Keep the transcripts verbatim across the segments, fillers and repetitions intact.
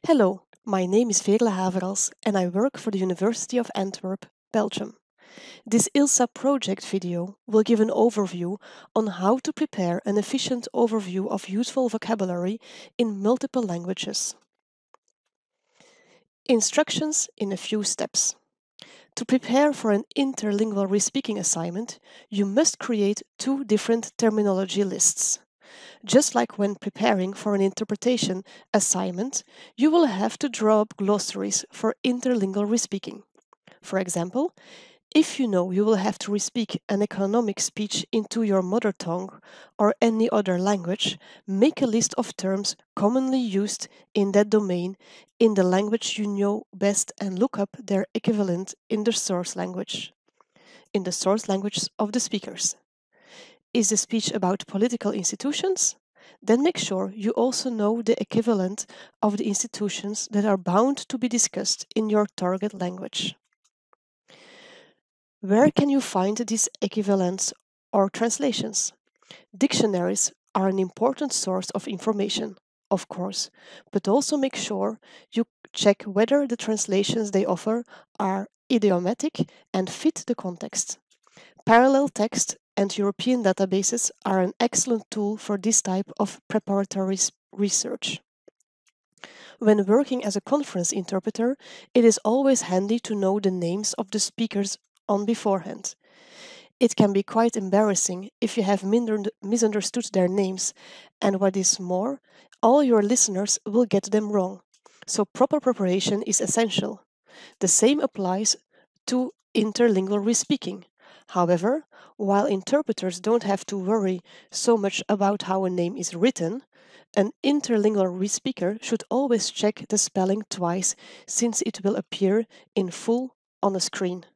Hello, my name is Veerle Haverals and I work for the University of Antwerp, Belgium. This ILSA project video will give an overview on how to prepare an efficient overview of useful vocabulary in multiple languages. Instructions in a few steps. To prepare for an interlingual respeaking assignment, you must create two different terminology lists. Just like when preparing for an interpretation assignment, you will have to draw up glossaries for interlingual respeaking. For example, if you know you will have to respeak an economic speech into your mother tongue or any other language, make a list of terms commonly used in that domain in the language you know best and look up their equivalent in the source language, in the source language of the speakers. Is the speech about political institutions? Then make sure you also know the equivalent of the institutions that are bound to be discussed in your target language. Where can you find these equivalents or translations? Dictionaries are an important source of information, of course, but also make sure you check whether the translations they offer are idiomatic and fit the context. Parallel text and European databases are an excellent tool for this type of preparatory research. When working as a conference interpreter, it is always handy to know the names of the speakers on beforehand. It can be quite embarrassing if you have misunderstood their names, and what is more, all your listeners will get them wrong. So proper preparation is essential. The same applies to interlingual respeaking. However, while interpreters don't have to worry so much about how a name is written, an interlingual respeaker should always check the spelling twice since it will appear in full on a screen.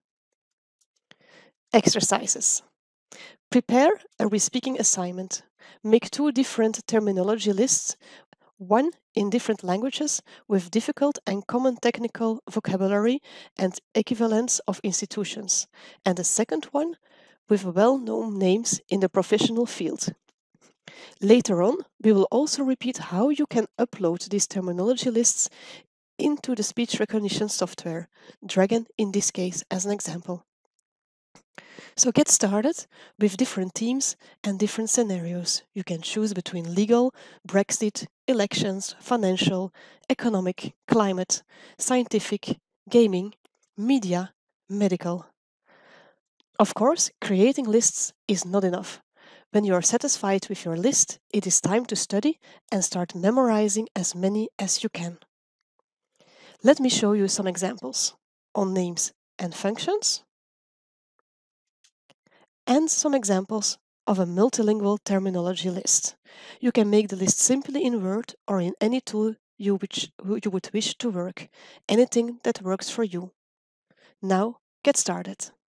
Exercises. Prepare a respeaking assignment. Make two different terminology lists, one in different languages with difficult and common technical vocabulary and equivalents of institutions, and a second one with well-known names in the professional field. Later on, we will also repeat how you can upload these terminology lists into the speech recognition software, Dragon in this case as an example. So get started with different themes and different scenarios. You can choose between legal, Brexit, elections, financial, economic, climate, scientific, gaming, media, medical. Of course, creating lists is not enough. When you are satisfied with your list, it is time to study and start memorizing as many as you can. Let me show you some examples on names and functions, and some examples of a multilingual terminology list. You can make the list simply in Word or in any tool you, which, you would wish to work, anything that works for you. Now, get started.